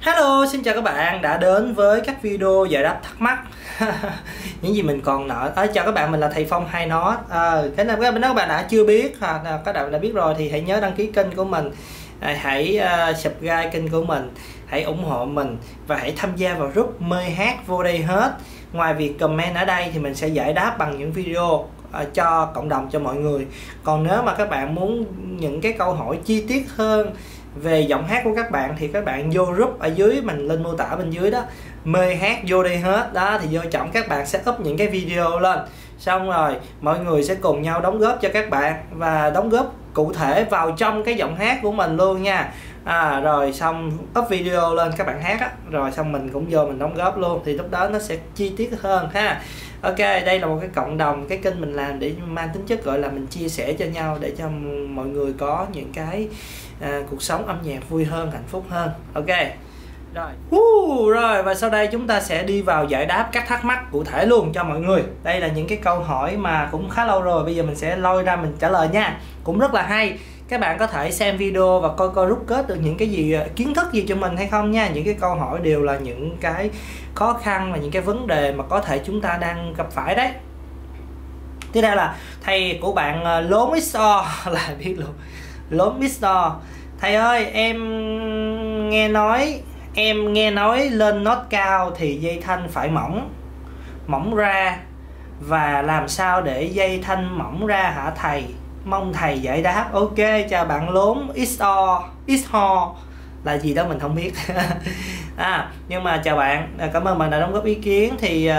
Hello, xin chào các bạn đã đến với các video giải đáp thắc mắc những gì mình còn nợ. Chào các bạn, mình là thầy Phong Hai Nó. Cái nào các bạn đã chưa biết hoặc là các bạn đã biết rồi thì hãy nhớ đăng ký kênh của mình, hãy subscribe kênh của mình, hãy ủng hộ mình và hãy tham gia vào group Mê Hát Vô Đây Hết. Ngoài việc comment ở đây thì mình sẽ giải đáp bằng những video cho cộng đồng, cho mọi người. Còn nếu mà các bạn muốn những cái câu hỏi chi tiết hơn về giọng hát của các bạn thì các bạn vô group ở dưới, mình lên mô tả bên dưới đó, Mê Hát Vô Đây Hết đó, thì vô chọn các bạn sẽ up những cái video lên, xong rồi mọi người sẽ cùng nhau đóng góp cho các bạn và đóng góp cụ thể vào trong cái giọng hát của mình luôn nha. Rồi xong up video lên các bạn hát á, rồi xong mình cũng vô mình đóng góp luôn, thì lúc đó nó sẽ chi tiết hơn ha. Ok, đây là một cái cộng đồng, cái kênh mình làm để mang tính chất gọi là mình chia sẻ cho nhau để cho mọi người có những cái cuộc sống âm nhạc vui hơn, hạnh phúc hơn. Ok rồi, và sau đây chúng ta sẽ đi vào giải đáp các thắc mắc cụ thể luôn cho mọi người. Đây là những cái câu hỏi mà cũng khá lâu rồi, bây giờ mình sẽ lôi ra mình trả lời nha, cũng rất là hay. Các bạn có thể xem video và coi rút kết được những cái gì, kiến thức gì cho mình hay không nha. Những cái câu hỏi đều là những cái khó khăn và những cái vấn đề mà có thể chúng ta đang gặp phải đấy. Tiếp theo là thầy của bạn Lốm XO là biết luôn. Lốm XO: thầy ơi, em nghe nói lên nốt cao thì dây thanh phải mỏng ra, và làm sao để dây thanh mỏng ra hả thầy? Mong thầy giải đáp. Ok, chào bạn Lốm XO là gì đó mình không biết. Nhưng mà chào bạn, cảm ơn bạn đã đóng góp ý kiến. Thì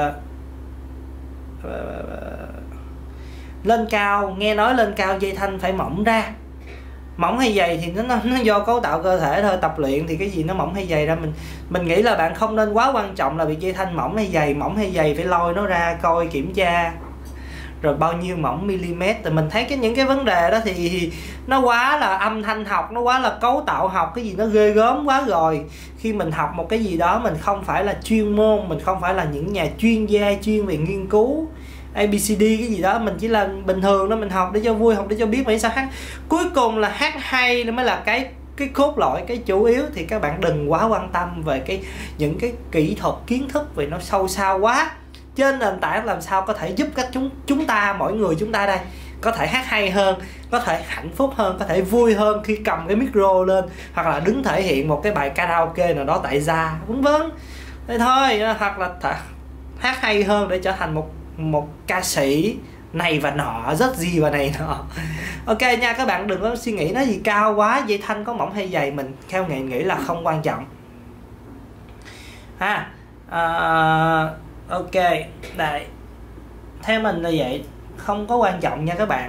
lên cao, nghe nói lên cao dây thanh phải mỏng ra, mỏng hay dày thì nó do cấu tạo cơ thể thôi. Tập luyện thì cái gì nó mỏng hay dày ra, mình nghĩ là bạn không nên quá quan trọng là bị dây thanh mỏng hay dày phải lôi nó ra coi kiểm tra rồi bao nhiêu mỏng mm. Thì mình thấy những cái vấn đề đó thì nó quá là âm thanh học, nó quá là cấu tạo học, cái gì nó ghê gớm quá rồi. Khi mình học một cái gì đó, mình không phải là chuyên môn, mình không phải là những nhà chuyên gia chuyên về nghiên cứu ABCD cái gì đó, mình chỉ là bình thường đó, mình học để cho vui, học để cho biết mà sao hát. Cuối cùng là hát hay mới là cái cốt lõi, cái chủ yếu. Thì các bạn đừng quá quan tâm về những cái kỹ thuật kiến thức vì nó sâu xa quá. Trên nền tảng làm sao có thể giúp các chúng ta, mỗi người chúng ta đây có thể hát hay hơn, có thể hạnh phúc hơn, có thể vui hơn khi cầm cái micro lên, hoặc là đứng thể hiện một cái bài karaoke nào đó tại gia, vân vân. Thế thôi, hoặc là hát hay hơn để trở thành một ca sĩ này và nọ, rất gì và này nọ. Ok nha, các bạn đừng có suy nghĩ nó gì cao quá, dây thanh có mỏng hay dày, mình theo nghĩ là không quan trọng ok, đây theo mình là vậy, không có quan trọng nha các bạn.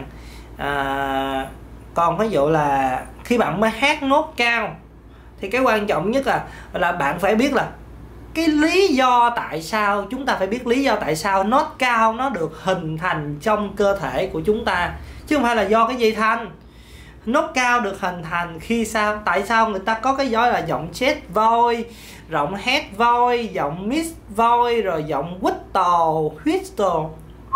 Còn ví dụ là khi bạn mới hát nốt cao thì cái quan trọng nhất là bạn phải biết là cái lý do tại sao, chúng ta phải biết lý do tại sao nốt cao nó được hình thành trong cơ thể của chúng ta, chứ không phải là do cái dây thanh. Nốt cao được hình thành khi sao? Tại sao người ta có cái gió là giọng chest voice, giọng head voice, giọng mid voice, rồi giọng whistle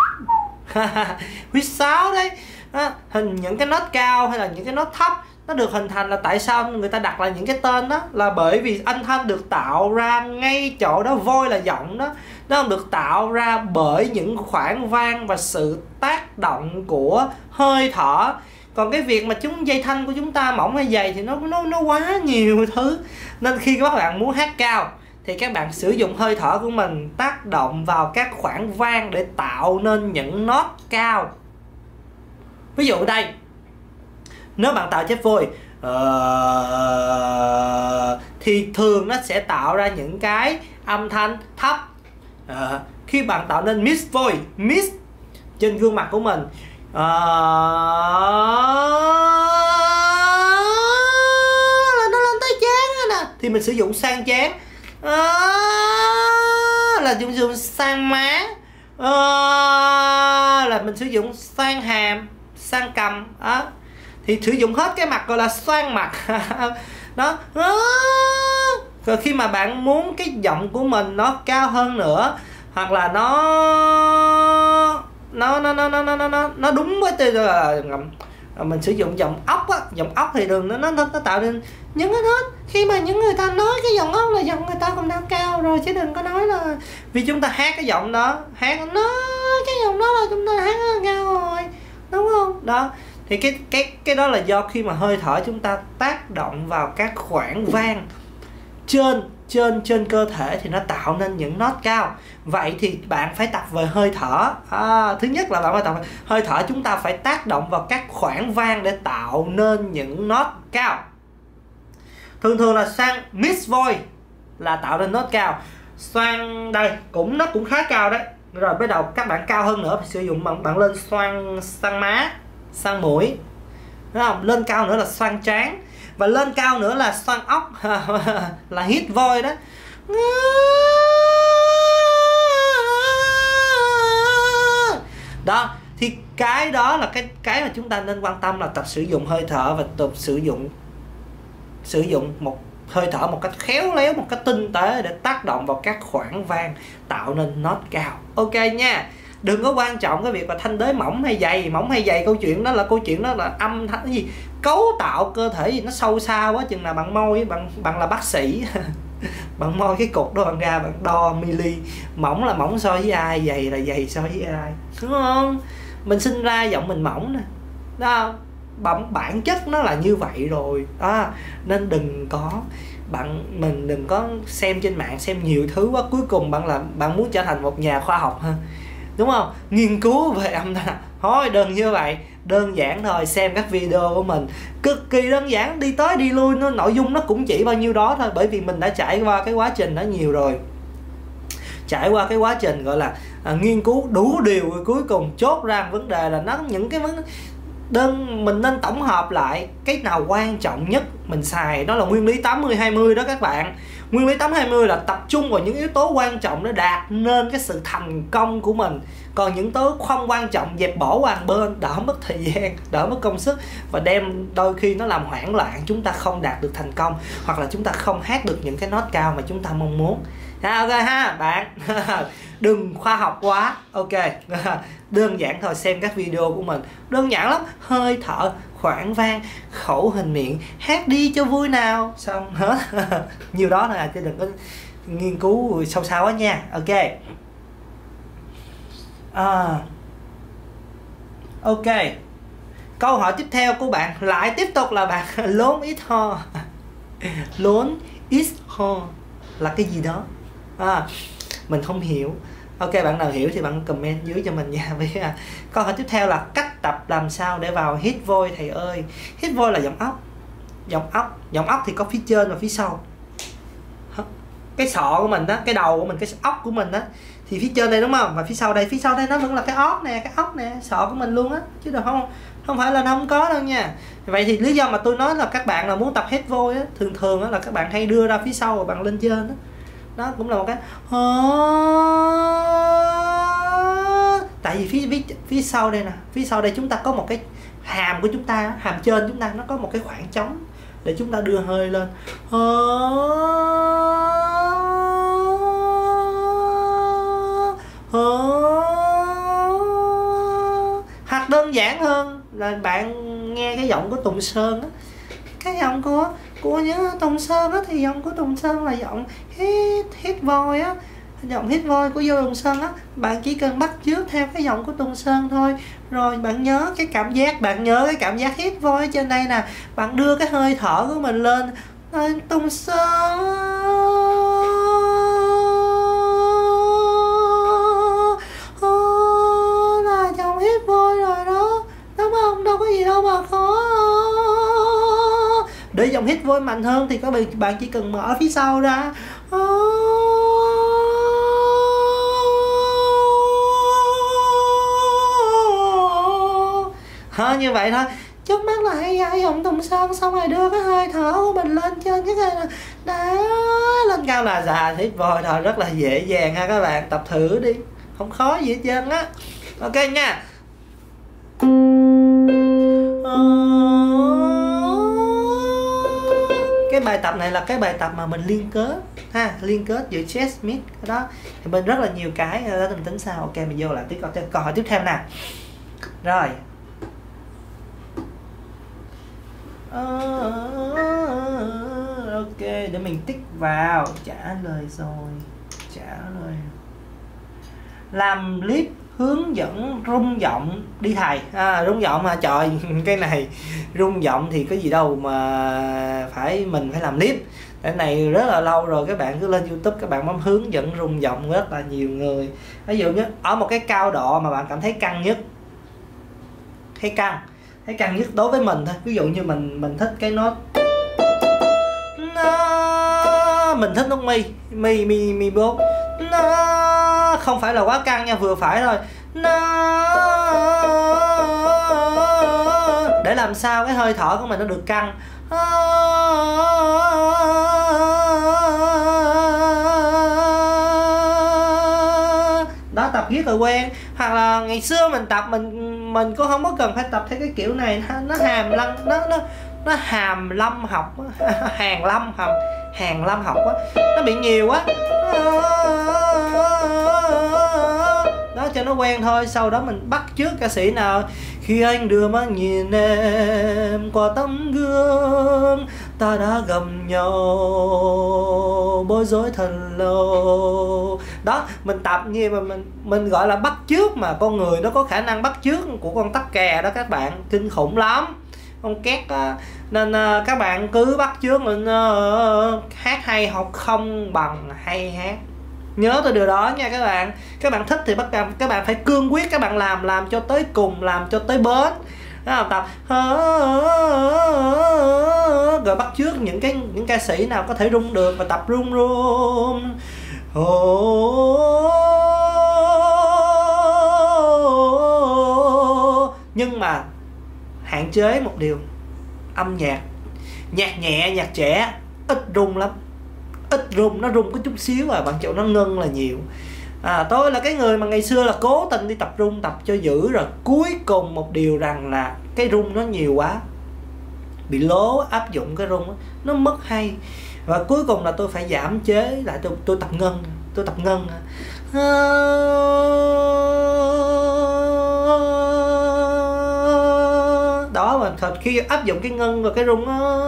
huýt sáo đấy. Những cái nốt cao hay là những cái nốt thấp nó được hình thành là tại sao người ta đặt là những cái tên đó, là bởi vì âm thanh được tạo ra ngay chỗ đó, voice là giọng đó, nó được tạo ra bởi những khoảng vang và sự tác động của hơi thở. Còn cái việc mà dây thanh của chúng ta mỏng hay dày thì nó quá nhiều thứ. Nên khi các bạn muốn hát cao thì các bạn sử dụng hơi thở của mình tác động vào các khoảng vang để tạo nên những nốt cao. Ví dụ đây, nếu bạn tạo chest voice thì thường nó sẽ tạo ra những cái âm thanh thấp. Khi bạn tạo nên mid voice, mid trên gương mặt của mình, là nó lên tới trán nè, thì mình sử dụng sang trán, là dùng sang má, là mình sử dụng sang hàm, sang cằm, thì sử dụng hết cái mặt gọi là xoang mặt. Đó. Rồi khi mà bạn muốn cái giọng của mình nó cao hơn nữa, hoặc là nó đúng với mình sử dụng giọng ốc á, giọng ốc thì đường nó tạo nên những cái nốt khi mà những người ta nói cái giọng ốc là giọng người ta cũng đã cao rồi, chứ đừng có nói là vì chúng ta hát cái giọng đó, hát nói cái giọng đó là chúng ta hát cao rồi, đúng không? Đó thì cái đó là do khi mà hơi thở chúng ta tác động vào các khoảng vang trên cơ thể thì nó tạo nên những nốt cao. Vậy thì bạn phải tập về hơi thở. Thứ nhất là bạn phải tập hơi thở, chúng ta phải tác động vào các khoảng vang để tạo nên những nốt cao. Thường là sang mid voice là tạo nên nốt cao. Xoang đây nó cũng khá cao đấy. Rồi bắt đầu các bạn cao hơn nữa thì sử dụng bạn lên xoang má, xoang mũi, đúng không? Lên cao nữa là xoang trán, và lên cao nữa là xoang ốc là hít voice đó. Đó thì cái đó là cái mà chúng ta nên quan tâm, là tập sử dụng hơi thở và tập sử dụng một hơi thở một cách khéo léo, một cách tinh tế để tác động vào các khoảng vang tạo nên nốt cao. Ok nha. Đừng có quan trọng cái việc là thanh đế mỏng hay dày, câu chuyện đó là âm thanh cái gì, cấu tạo cơ thể gì nó sâu xa quá chừng nào bạn môi bạn là bác sĩ bạn môi cái cục đó bạn ra bạn đo mili, mỏng là mỏng so với ai, dày là dày so với ai, đúng không? Mình sinh ra giọng mình mỏng nè, đó bản chất nó là như vậy rồi nên mình đừng có xem trên mạng xem nhiều thứ quá, cuối cùng bạn muốn trở thành một nhà khoa học ha, đúng không? Nghiên cứu về âm thanh thôi, đừng như vậy, đơn giản thôi, xem các video của mình cực kỳ đơn giản, đi tới đi lui, nội dung nó cũng chỉ bao nhiêu đó thôi, bởi vì mình đã trải qua cái quá trình đó nhiều rồi, trải qua cái quá trình gọi là nghiên cứu đủ điều, rồi cuối cùng chốt ra vấn đề là những cái vấn mình nên tổng hợp lại cái nào quan trọng nhất mình xài, đó là nguyên lý 80-20 đó các bạn. Nguyên lý 80-20 là tập trung vào những yếu tố quan trọng để đạt nên cái sự thành công của mình, còn những tố không quan trọng dẹp bỏ qua một bên, đỡ mất thời gian, đỡ mất công sức, và đôi khi nó làm hoảng loạn, chúng ta không đạt được thành công, hoặc là chúng ta không hát được những cái nốt cao mà chúng ta mong muốn. Ok ha bạn. Đừng khoa học quá, ok. Đơn giản thôi, xem các video của mình đơn giản lắm, hơi thở, khoảng vang, khẩu hình miệng, hát đi cho vui nào, xong hết. Nhiều đó thôi chứ đừng có nghiên cứu sâu xa quá nha. Ok. Ok, câu hỏi tiếp theo của bạn lại tiếp tục là bạn lốn ít ho. Lốn ít ho là cái gì đó? Mình không hiểu. Ok, bạn nào hiểu thì bạn comment dưới cho mình nha. Câu hỏi tiếp theo là cách tập làm sao để vào hít voice thầy ơi. Hít voice là giọng ốc thì có phía trên và phía sau. Cái sọ của mình đó, cái đầu của mình, cái ốc của mình đó thì phía trên đây đúng không, và phía sau đây nó vẫn là cái ốc nè, sọ của mình luôn á, chứ đâu không phải là nó không có đâu nha. Vậy thì lý do mà tôi nói là các bạn là muốn tập hít voice á, thường á là các bạn hay đưa ra phía sau và bạn lên trên đó. Đó cũng là một cái tại vì phía sau đây nè, phía sau đây chúng ta có một cái hàm của chúng ta, hàm trên chúng ta nó có một cái khoảng trống để chúng ta đưa hơi lên. Hoặc đơn giản hơn là bạn nghe cái giọng của Tùng Sơn á, cái giọng của những Tùng Sơn á, thì giọng của Tùng Sơn là giọng hít voice á, giọng hít voice của Vô Tùng Sơn á, bạn chỉ cần bắt chước theo cái giọng của Tùng Sơn thôi, rồi bạn nhớ cái cảm giác hít voice trên đây nè, bạn đưa cái hơi thở của mình lên Tùng Sơn là giọng hít voice rồi đó, đúng không? Đâu có gì đâu mà khó. Để giọng hít voice mạnh hơn thì các bạn chỉ cần mở phía sau ra. Như vậy thôi. Trước mắt là hãy giọng Tùng Sơn, xong rồi đưa cái hơi thở của mình lên trên cái này là đã lên cao là già hít voice thôi, rất là dễ dàng ha các bạn, tập thử đi, không khó gì hết trơn á. Ok nha. Cái bài tập này là cái bài tập mà mình liên kết giữa chest mid đó, thì mình rất là nhiều cái đó, mình tính sao. Ok, mình vô lại câu hỏi tiếp theo nè. Rồi Ok, để mình tích vào. Trả lời rồi. Trả lời. Làm clip hướng dẫn rung giọng đi thầy. Rung giọng mà trời. Cái này rung giọng thì có gì đâu mà mình phải làm clip. Cái này rất là lâu rồi, các bạn cứ lên YouTube các bạn bấm hướng dẫn rung giọng rất là nhiều người. Ví dụ như ở một cái cao độ mà bạn cảm thấy căng nhất, thấy căng nhất đối với mình thôi. Ví dụ như mình thích cái nốt mình thích nốt mi 4, nó không phải là quá căng nha, vừa phải thôi. Để làm sao cái hơi thở của mình nó được căng. Đó, tập rất là quen. Hoặc là ngày xưa mình tập mình cũng không có cần phải tập theo cái kiểu này, nó hàm lâm, nó hàm lâm học hàng lâm học á, nó bị nhiều quá đó, cho nó quen thôi. Sau đó mình bắt chước ca sĩ nào. Khi anh đưa mắt nhìn em qua tấm gương, ta đã gặp nhau bối rối thật lâu. Đó, mình tập như mà mình gọi là bắt chước, mà con người nó có khả năng bắt chước của con tắc kè đó các bạn, kinh khủng lắm. Con két á, nên các bạn cứ bắt chước mình. Hát hay học không bằng hay hát, nhớ tới điều đó nha các bạn. Các bạn thích thì các bạn phải cương quyết, các bạn làm cho tới cùng, làm cho tới bến. Đó, tập rồi bắt chước những ca sĩ nào có thể rung được và tập rung. Nhưng mà hạn chế một điều, âm nhạc nhẹ, nhạc trẻ ít rung lắm, ít rung, nó rung có chút xíu bạn chịu, nó ngân là nhiều. Tôi là cái người mà ngày xưa là cố tình đi tập rung, tập cho dữ, rồi cuối cùng một điều rằng là cái rung nó nhiều quá, bị lố áp dụng cái rung đó, nó mất hay. Và cuối cùng là tôi phải giảm chế lại, tôi tập ngân. Đó, mà thật khi áp dụng cái ngân và cái rung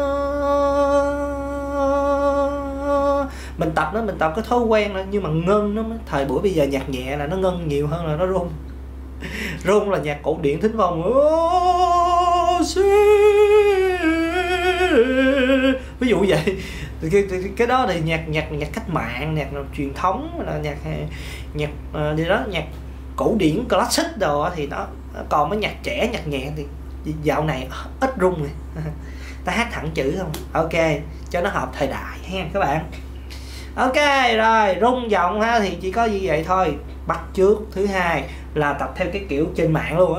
mình tập cái thói quen đó, nhưng mà ngân nó mới, thời buổi bây giờ nhạc nhẹ là nó ngân nhiều hơn là nó rung. Rung là nhạc cổ điển thính phong, ví dụ vậy. Cái đó thì nhạc cách mạng, nhạc truyền thống, là nhạc gì đó, nhạc cổ điển classic đồ thì nó. Còn mấy nhạc trẻ, nhạc nhẹ thì dạo này ít rung rồi. Ta hát thẳng chữ không, ok, cho nó hợp thời đại ha các bạn. Ok rồi, rung giọng ha thì chỉ có như vậy thôi, bắt chước. Thứ hai là tập theo cái kiểu trên mạng luôn,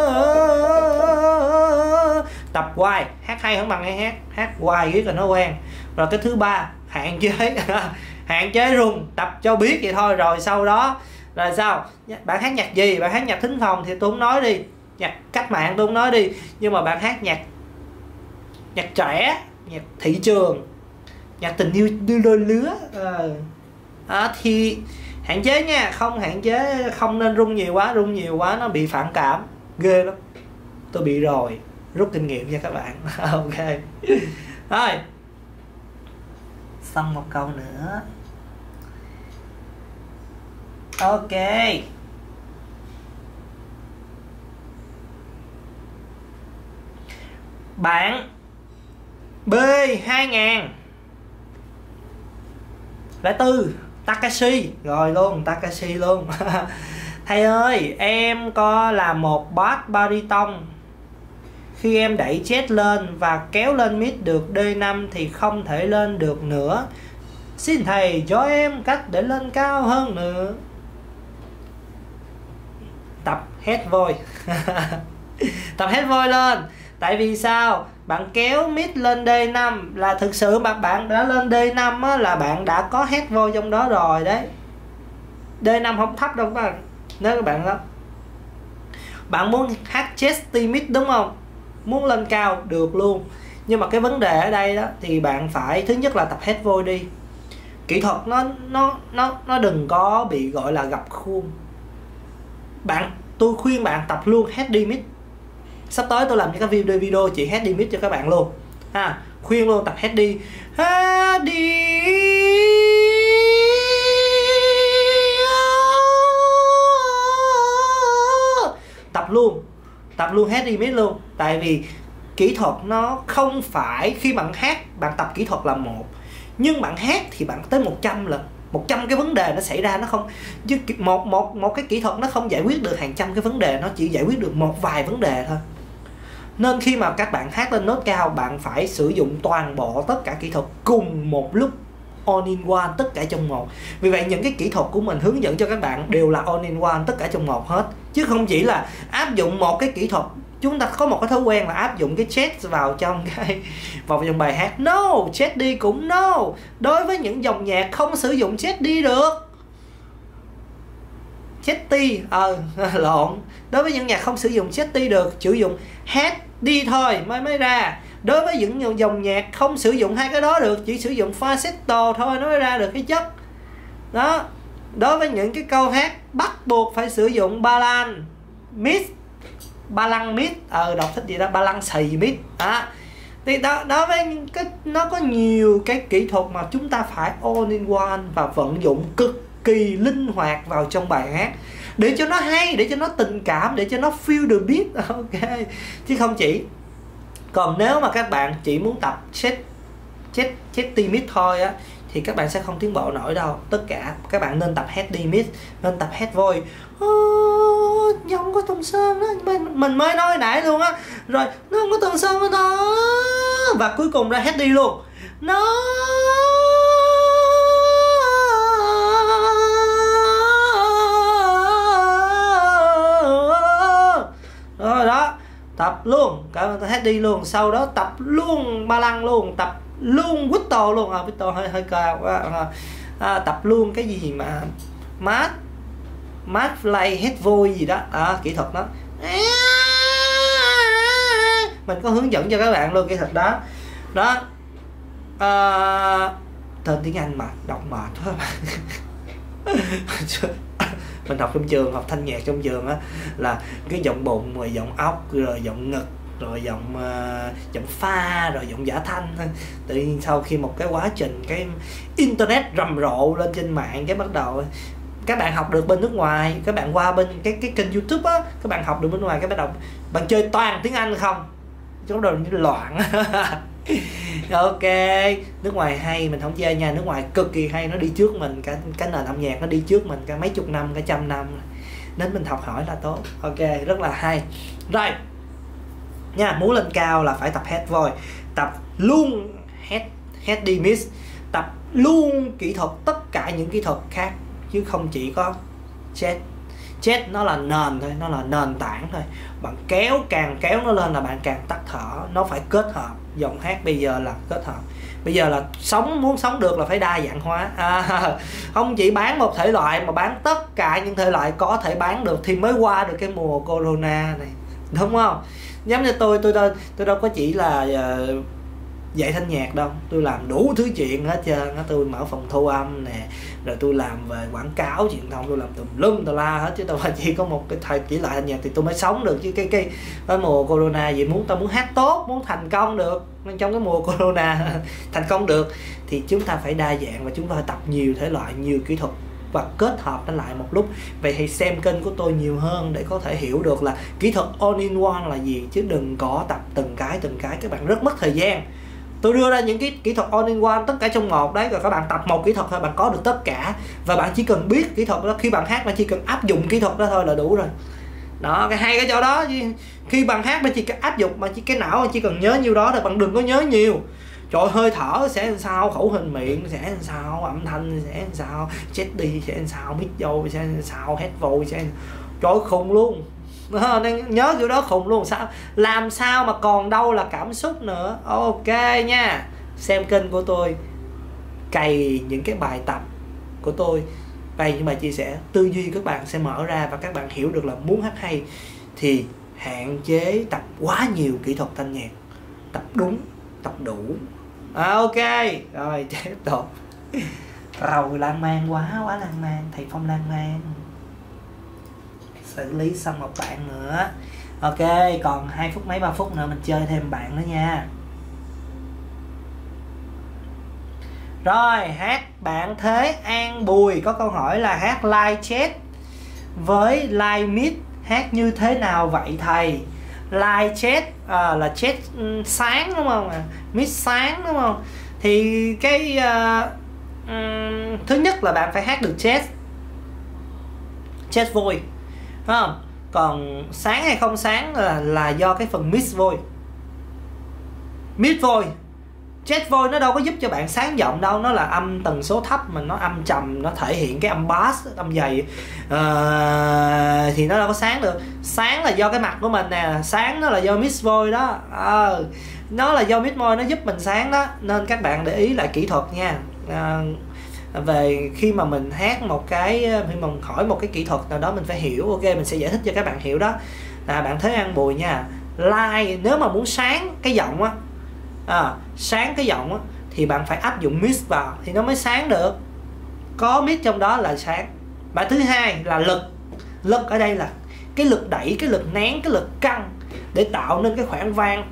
tập hoài, hát hay không bằng hay hát hoài riết là nó quen. Rồi cái thứ ba, hạn chế rung, tập cho biết vậy thôi. Rồi sau đó là sao, bạn hát nhạc gì, bạn hát nhạc thính phòng thì tôi không nói đi, nhạc cách mạng tôi không nói đi, nhưng mà bạn hát nhạc trẻ, nhạc thị trường, nhạc tình yêu đôi lứa thì hạn chế nha. Không nên rung nhiều quá nó bị phản cảm ghê lắm. Tôi bị rồi, rút kinh nghiệm nha các bạn. Ok rồi, xong một câu nữa. Ok, bạn B2004 Takashi rồi luôn, Takashi luôn. Thầy ơi, em có là một bass bariton. Khi em đẩy chest lên và kéo lên mid được D5 thì không thể lên được nữa. Xin thầy cho em cách để lên cao hơn nữa. Tập head voice. Tập head voice lên. Tại vì sao? Bạn kéo mid lên D5 là thực sự mà bạn đã lên D5 á, là bạn đã có head voice trong đó rồi đấy. D5 không thấp đâu các bạn. Nếu các bạn đó, bạn muốn hát chesty mid đúng không? Muốn lên cao được luôn. Nhưng mà cái vấn đề ở đây đó thì bạn phải, thứ nhất là tập head voice đi. Kỹ thuật nó đừng có bị gọi là gặp khuôn. Tôi khuyên bạn tập luôn head đi mid. Sắp tới tôi làm những cái video chỉ head đi mid cho các bạn luôn. ha. Khuyên luôn tập hát đi, hát đi. Tập luôn hát đi miss luôn. Tại vì kỹ thuật nó không phải khi bạn hát, bạn tập kỹ thuật là một, nhưng bạn hát thì bạn tới 100 lần, 100 cái vấn đề nó xảy ra, nó không, chứ một cái kỹ thuật nó không giải quyết được hàng trăm cái vấn đề, nó chỉ giải quyết được một vài vấn đề thôi. Nên khi mà các bạn hát lên nốt cao, bạn phải sử dụng toàn bộ tất cả kỹ thuật cùng một lúc, all in one, tất cả trong một. Vì vậy những cái kỹ thuật của mình hướng dẫn cho các bạn đều là all in one, tất cả trong một hết, chứ không chỉ là áp dụng một cái kỹ thuật. Chúng ta có một cái thói quen là áp dụng cái chest vào trong bài hát. No, chest đi cũng no. Đối với những dòng nhạc không sử dụng chest đi được. Chesty, lộn. Đối với những nhạc không sử dụng chesty được, sử dụng hát đi thôi mới ra. Đối với những dòng nhạc không sử dụng hai cái đó được, chỉ sử dụng falsetto thôi nó mới ra được cái chất đó. Đối với những cái câu hát bắt buộc phải sử dụng ba lan mid, ba lăng mid, đọc thích gì đó, ba lăng xì mid đó. Thì đó với cái, nó có nhiều cái kỹ thuật mà chúng ta phải all in one và vận dụng cực kỳ linh hoạt vào trong bài hát để cho nó hay, để cho nó tình cảm, để cho nó feel the beat, ok, chứ không chỉ. Còn nếu mà các bạn chỉ muốn tập chesty mid thôi á thì các bạn sẽ không tiến bộ nổi đâu. Tất cả các bạn nên tập head đi mid, nên tập head voice. Giọng có Tùng Sơn đó, mình mới nói nãy luôn á, rồi nó không có Tùng Sơn nữa đó, và cuối cùng ra head đi luôn. Nó rồi đó, tập luôn cả head đi luôn, sau đó tập luôn ba lăng luôn, tập luôn Victor luôn, Victor hơi cao quá, tập luôn cái gì mà mát play head voice gì đó, kỹ thuật đó mình có hướng dẫn cho các bạn luôn kỹ thuật đó đó. Tên tiếng Anh mà đọc mệt quá mình học trong trường, học thanh nhạc trong trường á, là cái giọng bụng, rồi giọng ốc, rồi giọng ngực, rồi giọng pha, rồi giọng giả thanh. Tự nhiên sau khi một cái quá trình cái internet rầm rộ lên trên mạng, cái bắt đầu các bạn học được bên nước ngoài, các bạn qua bên cái kênh YouTube á, các bạn học được bên ngoài, cái bắt đầu bạn chơi toàn tiếng Anh không, chúng đầu như loạn ok, nước ngoài hay mình không chơi nha, nước ngoài cực kỳ hay, nó đi trước mình cái nền âm nhạc, nó đi trước mình cả mấy chục năm, cả trăm năm, nên mình học hỏi là tốt. Ok, rất là hay. Rồi nha, muốn lên cao là phải tập head voice, tập luôn head đi miss, tập luôn kỹ thuật, tất cả những kỹ thuật khác, chứ không chỉ có chest nó là nền thôi, nó là nền tảng thôi. Bạn càng kéo nó lên là bạn càng tắt thở. Nó phải kết hợp, giọng hát bây giờ là kết hợp, bây giờ là muốn sống được là phải đa dạng hóa, không chỉ bán một thể loại mà bán tất cả những thể loại có thể bán được thì mới qua được cái mùa corona này, đúng không? Giống như tôi đâu có chỉ là dạy thanh nhạc đâu, tôi làm đủ thứ chuyện hết trơn. Tôi mở phòng thu âm nè, rồi tôi làm về quảng cáo truyền thông, tôi làm tùm lum tà la hết, chứ đâu phải chỉ có một cái chỉ lại thanh nhạc thì tôi mới sống được. Chứ cái mùa corona vậy, ta muốn hát tốt, muốn thành công được trong cái mùa corona thành công được thì chúng ta phải đa dạng, và chúng ta phải tập nhiều thể loại, nhiều kỹ thuật và kết hợp nó lại một lúc. Vậy thì xem kênh của tôi nhiều hơn để có thể hiểu được là kỹ thuật all in one là gì, chứ đừng có tập từng cái, các bạn rất mất thời gian. Tôi đưa ra những cái kỹ thuật all in one, tất cả trong một đấy, rồi các bạn tập một kỹ thuật thôi, bạn có được tất cả. Và bạn chỉ cần biết kỹ thuật đó, khi bạn hát bạn chỉ cần áp dụng kỹ thuật đó thôi là đủ rồi. Đó, cái hay cái chỗ đó. Khi bạn hát bạn chỉ cần áp dụng, mà chỉ cái não chỉ cần nhớ nhiêu đó thôi, bạn đừng có nhớ nhiều. Trời, hơi thở sẽ làm sao, khẩu hình miệng sẽ làm sao, âm thanh sẽ làm sao, chết đi sẽ làm sao, mic vô sẽ làm sao, head voice sẽ trời, khùng luôn. Nên nhớ kiểu đó khùng luôn. Làm sao mà còn đâu là cảm xúc nữa. Ok nha, xem kênh của tôi, cày những cái bài tập của tôi, cày những bài chia sẻ, tư duy các bạn sẽ mở ra, và các bạn hiểu được là muốn hát hay thì hạn chế tập quá nhiều kỹ thuật thanh nhạc, tập đúng, tập đủ. Ok rồi, tiếp tục. Rồi, lan man quá lan man, thầy Phong lan man. Xử lý xong một bạn nữa. Ok, còn 2 phút mấy 3 phút nữa mình chơi thêm bạn nữa nha. Rồi hát bạn Thế An Bùi có câu hỏi là hát live chat với live mic hát như thế nào vậy thầy? Live chat là chat sáng đúng không? Mic sáng đúng không? Thì cái thứ nhất là bạn phải hát được chat voice, đúng không? Còn sáng hay không sáng là do cái phần mix voice. Chat voice nó đâu có giúp cho bạn sáng giọng đâu, nó là âm tần số thấp mà nó âm trầm, nó thể hiện cái âm bass, âm dày, thì nó đâu có sáng được. Sáng là do cái mặt của mình nè, sáng nó là do mix voice đó, nó là do mix voice nó giúp mình sáng đó, nên các bạn để ý lại kỹ thuật nha. Về khi mà mình hát một cái, khi mà mình hỏi một cái kỹ thuật nào đó mình phải hiểu, ok mình sẽ giải thích cho các bạn hiểu đó. Bạn Thế An Bùi nha, live nếu mà muốn sáng cái giọng á, sáng cái giọng á, thì bạn phải áp dụng mix vào thì nó mới sáng được, có mix trong đó là sáng. Và thứ hai là lực ở đây là cái lực đẩy, cái lực nén, cái lực căng để tạo nên cái khoảng vang.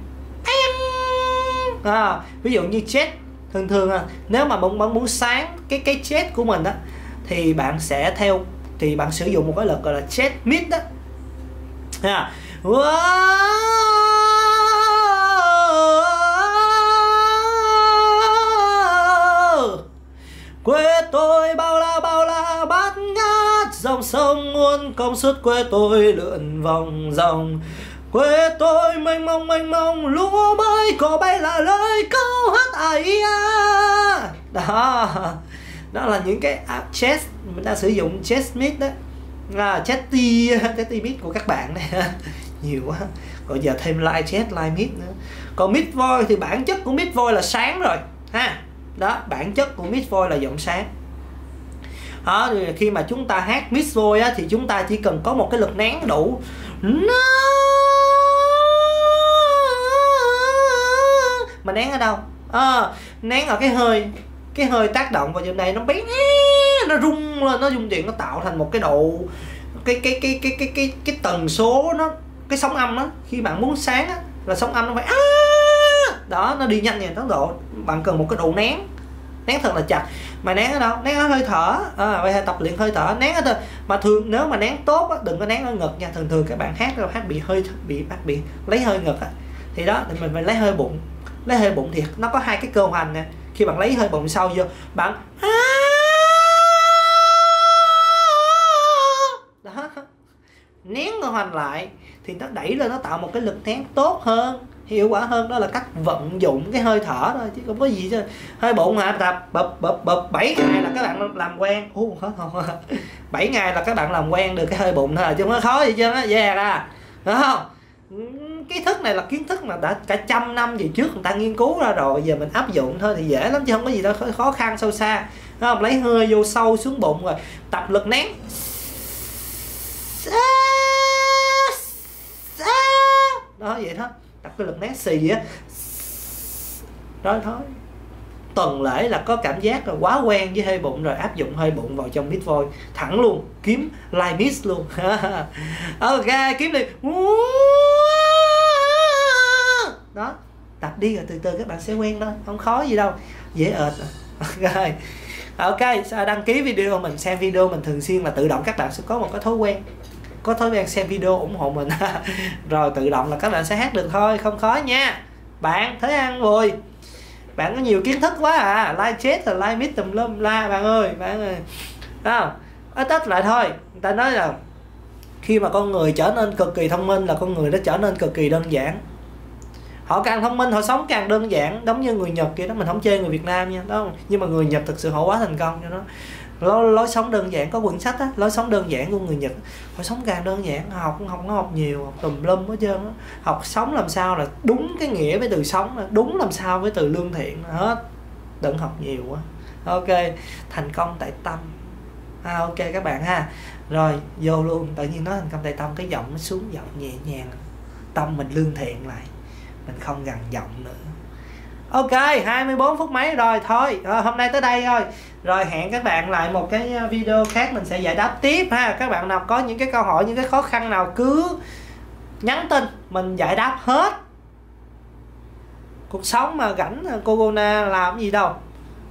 Ví dụ như chat thường nếu mà bạn muốn sáng cái chat của mình á, thì bạn sẽ thì bạn sử dụng một cái lực gọi là chat mix đó. Quê tôi bao la bát ngát, dòng sông muôn công suất quê tôi lượn vòng vòng. Quê tôi mênh mông lúa mới cỏ bay là lời câu hát ấy đó là những cái chat mình đã sử dụng, chat mic đó, chatty mic của các bạn này nhiều quá, còn giờ thêm live chat, live mic nữa. Còn mic voice thì bản chất của mic voice là sáng rồi ha, đó bản chất của mic voice là giọng sáng. Khi mà chúng ta hát mic voice á, thì chúng ta chỉ cần có một cái lực nén đủ, mà nén ở đâu? Nén ở cái hơi tác động vào trong đây, nó bén, nó rung lên, nó rung điện, nó tạo thành một cái độ cái tần số, nó cái sóng âm đó. Khi bạn muốn sáng á, là sóng âm nó phải đó, nó đi nhanh như tốc độ. Bạn cần một cái độ nén thật là chặt. Mà nén ở đâu? Nén ở hơi thở. Bây giờ tập luyện hơi thở, nén ở thôi. Mà thường nếu mà nén tốt á, đừng có nén ở ngực nha. Thường các bạn hát bị lấy hơi ngực á, thì đó thì mình phải lấy hơi bụng. Lấy hơi bụng thì nó có hai cái cơ hoành nè. Khi bạn lấy hơi bụng sau vô, bạn đó, nén cơ hoành lại thì nó đẩy lên, nó tạo một cái lực nén tốt hơn, hiệu quả hơn. Đó là cách vận dụng cái hơi thở thôi, chứ không có gì chứ. Hơi bụng tập bập 7 ngày là các bạn làm quen. 7 ngày là các bạn làm quen được cái hơi bụng thôi, chứ không có khó gì chứ á, dè ra, đúng không? Kiến thức này là kiến thức mà đã cả 100 năm về trước người ta nghiên cứu ra rồi, giờ mình áp dụng thôi thì dễ lắm, chứ không có gì đâu khó khăn sâu xa, đúng không? Lấy hơi vô sâu xuống bụng rồi tập lực nén đó, vậy đó, tập cái lực nén xì á đó thôi. Tuần lễ là có cảm giác là quá quen với hơi bụng rồi, áp dụng hơi bụng vào trong mic voice thẳng luôn, kiếm live mix luôn. Ok, kiếm đi đó, tập đi rồi từ từ các bạn sẽ quen thôi, không khó gì đâu, dễ ợt. Ok, đăng ký video mình, xem video mình thường xuyên là tự động các bạn sẽ có một cái thói quen xem video ủng hộ mình. Rồi tự động là các bạn sẽ hát được thôi, không khó nha. Bạn Thế An Bùi, bạn có nhiều kiến thức quá à, live chat là live mic tùm lum la bạn ơi. Đó, tết lại thôi. Người ta nói là khi mà con người trở nên cực kỳ thông minh là con người nó trở nên cực kỳ đơn giản. Họ càng thông minh họ sống càng đơn giản, giống như người Nhật kia đó. Mình không chê người Việt Nam nha, đó, nhưng mà người Nhật thực sự họ quá thành công cho nó. Lối sống đơn giản, có quyển sách á, lối sống đơn giản của người Nhật. Họ sống càng đơn giản, học cũng không có học nhiều, học tùm lum hết trơn á. Học sống làm sao là đúng cái nghĩa với từ sống, đúng làm sao với từ lương thiện hết, đừng học nhiều quá. Ok, thành công tại tâm. Ok các bạn ha. Rồi vô luôn, tự nhiên nói thành công tại tâm, cái giọng nó xuống giọng nhẹ nhàng, tâm mình lương thiện lại, mình không gằn giọng nữa. Ok, 24 phút mấy rồi, thôi hôm nay tới đây thôi. Rồi hẹn các bạn lại một cái video khác, mình sẽ giải đáp tiếp ha. Các bạn nào có những cái câu hỏi, những cái khó khăn nào cứ nhắn tin, mình giải đáp hết. Cuộc sống mà rảnh corona làm gì đâu,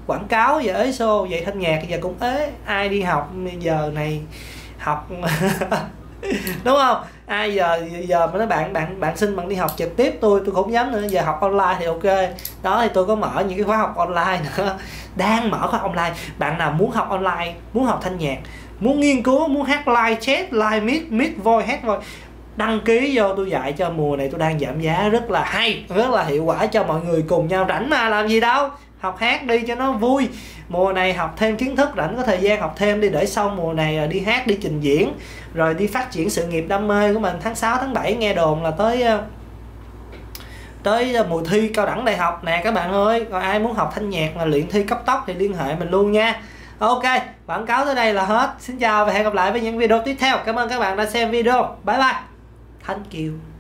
quảng cáo giờ ế xô, dạy thanh nhạc giờ cũng ế, ai đi học giờ này học đúng không? Ai giờ mà nói bạn xin bạn đi học trực tiếp, tôi không dám nữa, giờ học online thì ok. Đó thì tôi có mở những cái khóa học online nữa, đang mở khóa online. Bạn nào muốn học online, muốn học thanh nhạc, muốn nghiên cứu, muốn hát live chat, live mic voice, hát voice, đăng ký vô tôi dạy cho. Mùa này tôi đang giảm giá rất là hay, rất là hiệu quả cho mọi người cùng nhau, rảnh mà làm gì đâu, học hát đi cho nó vui. Mùa này học thêm kiến thức, rảnh có thời gian học thêm đi, để sau mùa này đi hát, đi trình diễn, rồi đi phát triển sự nghiệp đam mê của mình. Tháng 6 tháng 7 nghe đồn là tới mùa thi cao đẳng đại học nè các bạn ơi. Còn ai muốn học thanh nhạc mà luyện thi cấp tốc thì liên hệ mình luôn nha. Ok, quảng cáo tới đây là hết. Xin chào và hẹn gặp lại với những video tiếp theo. Cảm ơn các bạn đã xem video. Bye bye. Thank you.